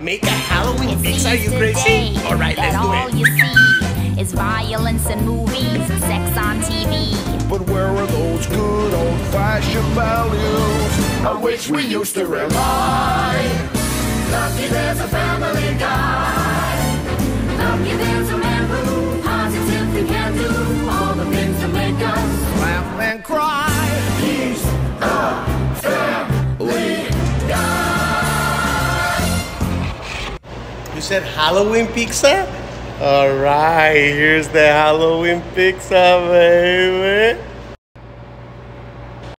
Make a Halloween It fix? Are seems you crazy? today Alright, that let's do all it. you see is violence in movies and sex on TV. But where are those good old-fashioned values on which we used to rely? Lucky there's a family guy. Lucky there's a man who positively can do all the things to make us Laugh and cry. He's a family guy. You said Halloween pizza? Alright, here's the Halloween pizza, baby.